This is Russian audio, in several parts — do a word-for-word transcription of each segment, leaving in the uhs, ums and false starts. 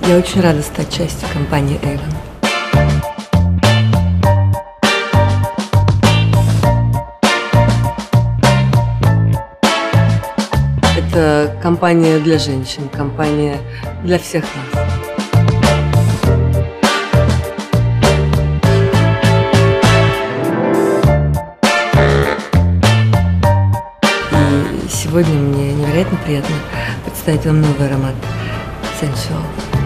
Я очень рада стать частью компании Avon. Это компания для женщин, компания для всех нас. И сегодня мне невероятно приятно представить вам новый аромат Sensual.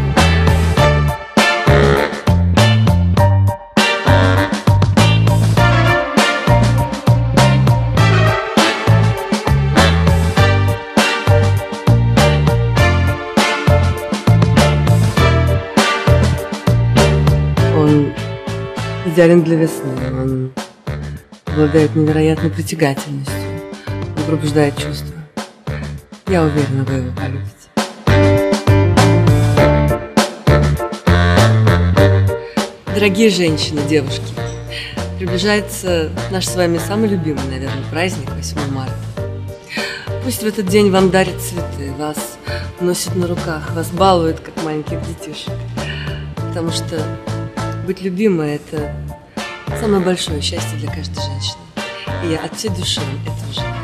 Он идеален для весны, он обладает невероятной притягательностью, он пробуждает чувства. Я уверена, вы его полюбите. Дорогие женщины, девушки, приближается наш с вами самый любимый, наверное, праздник, восьмое марта. Пусть в этот день вам дарят цветы, вас носят на руках, вас балуют, как маленьких детишек, потому что быть любимой – это самое большое счастье для каждой женщины. И я от всей души вам этого желаю.